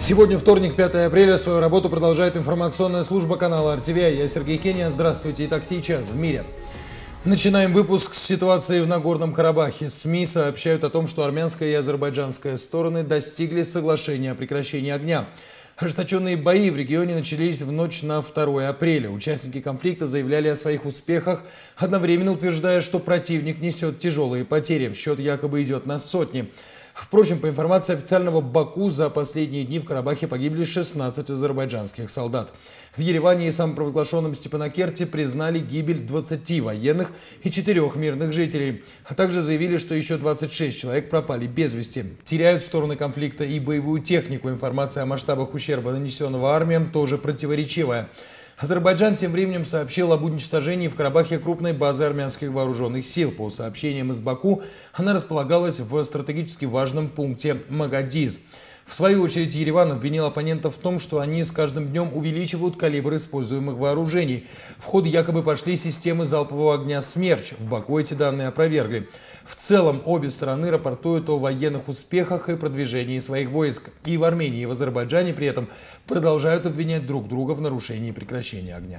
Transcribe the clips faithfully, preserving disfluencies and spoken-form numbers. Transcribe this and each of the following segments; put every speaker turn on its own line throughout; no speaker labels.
Сегодня вторник, пятое апреля. Свою работу продолжает информационная служба канала эр ти ви ай. Я Сергей Кения. Здравствуйте. Итак, сейчас в мире. Начинаем выпуск с ситуации в Нагорном Карабахе. СМИ сообщают о том, что армянская и азербайджанская стороны достигли соглашения о прекращении огня. Ожесточенные бои в регионе начались в ночь на второе апреля. Участники конфликта заявляли о своих успехах, одновременно утверждая, что противник несет тяжелые потери. Счет якобы идет на сотни. Впрочем, по информации официального Баку, за последние дни в Карабахе погибли шестнадцать азербайджанских солдат. В Ереване и самопровозглашенном Степанакерте признали гибель двадцати военных и четырёх мирных жителей, а также заявили, что еще двадцать шесть человек пропали без вести. Теряют стороны конфликта и боевую технику. Информация о масштабах ущерба, нанесенного армиям, тоже противоречивая. Азербайджан тем временем сообщил об уничтожении в Карабахе крупной базы армянских вооруженных сил. По сообщениям из Баку, она располагалась в стратегически важном пункте Магадиз. В свою очередь, Ереван обвинил оппонентов в том, что они с каждым днем увеличивают калибр используемых вооружений. В ход якобы пошли системы залпового огня «Смерч». В Баку эти данные опровергли. В целом, обе стороны рапортуют о военных успехах и продвижении своих войск. И в Армении, и в Азербайджане при этом продолжают обвинять друг друга в нарушении прекращения огня.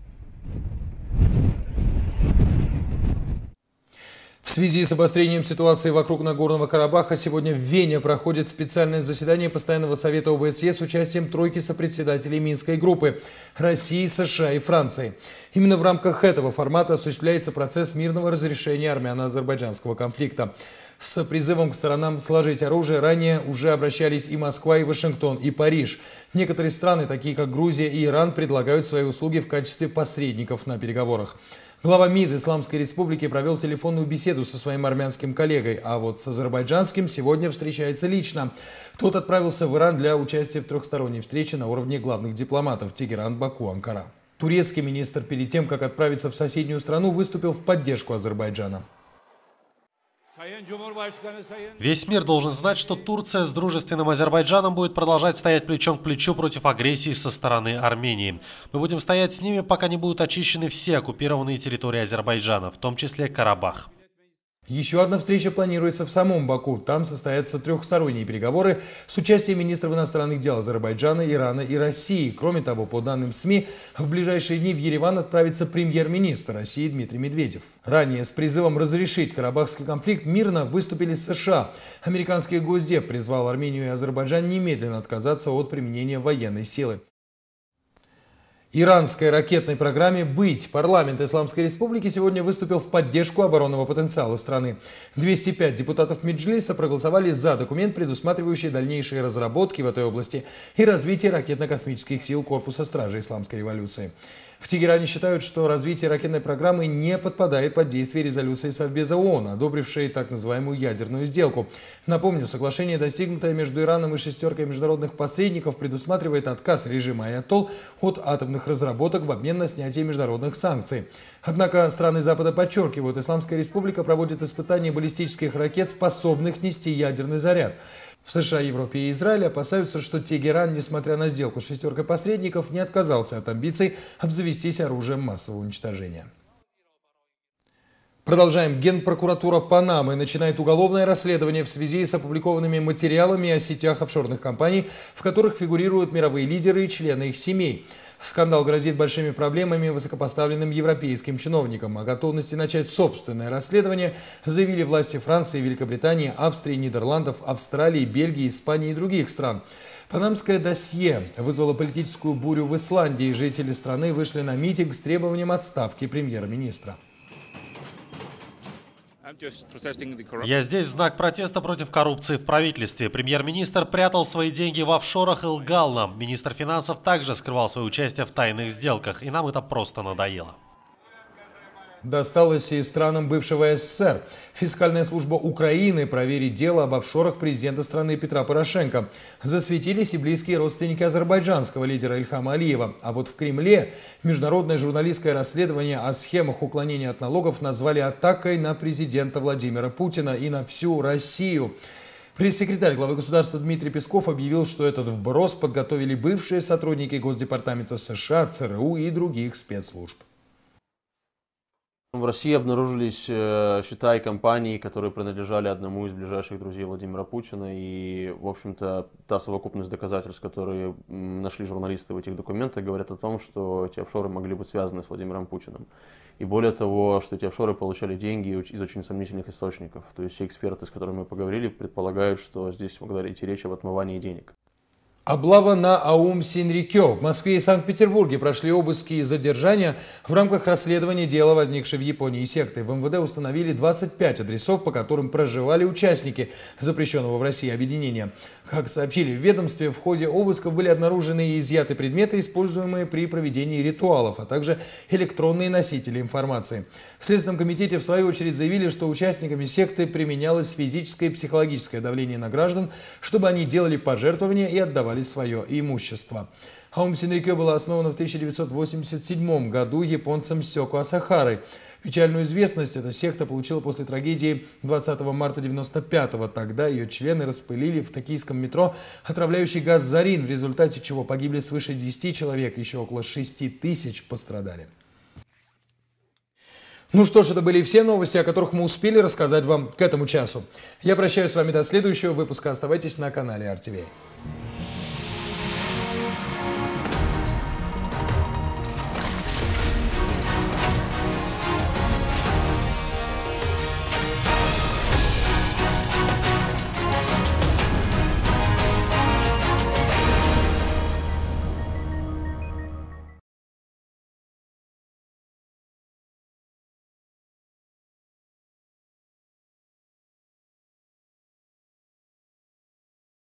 В связи с обострением ситуации вокруг Нагорного Карабаха сегодня в Вене проходит специальное заседание Постоянного совета о бэ эс е с участием тройки сопредседателей Минской группы – России, США и Франции. Именно в рамках этого формата осуществляется процесс мирного разрешения армяно-азербайджанского конфликта. С призывом к сторонам сложить оружие ранее уже обращались и Москва, и Вашингтон, и Париж. Некоторые страны, такие как Грузия и Иран, предлагают свои услуги в качестве посредников на переговорах. Глава МИД Исламской Республики провел телефонную беседу со своим армянским коллегой, а вот с азербайджанским сегодня встречается лично. Тот отправился в Иран для участия в трехсторонней встрече на уровне главных дипломатов – Тегеран, Баку, Анкара. Турецкий министр перед тем, как отправиться в соседнюю страну, выступил в поддержку Азербайджана.
Весь мир должен знать, что Турция с дружественным Азербайджаном будет продолжать стоять плечом к плечу против агрессии со стороны Армении. Мы будем стоять с ними, пока не будут очищены все оккупированные территории Азербайджана, в том числе Карабах.
Еще одна встреча планируется в самом Баку. Там состоятся трехсторонние переговоры с участием министров иностранных дел Азербайджана, Ирана и России. Кроме того, по данным СМИ, в ближайшие дни в Ереван отправится премьер-министр России Дмитрий Медведев. Ранее с призывом разрешить карабахский конфликт мирно выступили США. Американский Госдеп призвал Армению и Азербайджан немедленно отказаться от применения военной силы. Иранской ракетной программе «Быть». Парламент Исламской Республики сегодня выступил в поддержку оборонного потенциала страны. двести пять депутатов Меджлиса проголосовали за документ, предусматривающий дальнейшие разработки в этой области и развитие ракетно-космических сил Корпуса Стражи Исламской революции. В Тегеране считают, что развитие ракетной программы не подпадает под действие резолюции Совбеза ООН, одобрившей так называемую ядерную сделку. Напомню, соглашение, достигнутое между Ираном и шестеркой международных посредников, предусматривает отказ режима Аятолл от атомных разработок в обмен на снятие международных санкций. Однако страны Запада подчеркивают, Исламская Республика проводит испытания баллистических ракет, способных нести ядерный заряд. В США, Европе и Израиле опасаются, что Тегеран, несмотря на сделку с шестеркой посредников, не отказался от амбиций обзавестись оружием массового уничтожения. Продолжаем. Генпрокуратура Панамы начинает уголовное расследование в связи с опубликованными материалами о сетях офшорных компаний, в которых фигурируют мировые лидеры и члены их семей. Скандал грозит большими проблемами высокопоставленным европейским чиновникам. О готовности начать собственное расследование заявили власти Франции, Великобритании, Австрии, Нидерландов, Австралии, Бельгии, Испании и других стран. Панамское досье вызвало политическую бурю в Исландии. Жители страны вышли на митинг с требованием отставки премьер-министра.
Я здесь в знак протеста против коррупции в правительстве. Премьер-министр прятал свои деньги в офшорах и лгал нам. Министр финансов также скрывал свое участие в тайных сделках. И нам это просто надоело.
Досталось и странам бывшего эс эс эс эр. Фискальная служба Украины проверит дело об офшорах президента страны Петра Порошенко. Засветились и близкие родственники азербайджанского лидера Ильхама Алиева. А вот в Кремле международное журналистское расследование о схемах уклонения от налогов назвали атакой на президента Владимира Путина и на всю Россию. Пресс-секретарь главы государства Дмитрий Песков объявил, что этот вброс подготовили бывшие сотрудники Госдепартамента США, цэ эр у и других спецслужб.
в России обнаружились, э, счета и компании, которые принадлежали одному из ближайших друзей Владимира Путина. И, в общем-то, та совокупность доказательств, которые м, нашли журналисты в этих документах, говорят о том, что эти офшоры могли быть связаны с Владимиром Путиным. И более того, что эти офшоры получали деньги из очень сомнительных источников. То есть все эксперты, с которыми мы поговорили, предполагают, что здесь могла идти речь об отмывании денег.
Облава на Аум Синрикё. В Москве и Санкт-Петербурге прошли обыски и задержания в рамках расследования дела, возникшей в Японии секты. В эм вэ дэ установили двадцать пять адресов, по которым проживали участники запрещенного в России объединения. Как сообщили в ведомстве, в ходе обысков были обнаружены и изъяты предметы, используемые при проведении ритуалов, а также электронные носители информации. В Следственном комитете, в свою очередь, заявили, что участниками секты применялось физическое и психологическое давление на граждан, чтобы они делали пожертвования и отдавали свое имущество. Аум Синрикё была основана в тысяча девятьсот восемьдесят седьмом году японцем Сёко Асахарой. Печальную известность эта секта получила после трагедии двадцатого марта девяносто пятого. Тогда ее члены распылили в токийском метро отравляющий газ зарин, в результате чего погибли свыше десяти человек, еще около шести тысяч пострадали. Ну что ж, это были все новости, о которых мы успели рассказать вам к этому часу. Я прощаюсь с вами до следующего выпуска. Оставайтесь на канале эр ти ви эй.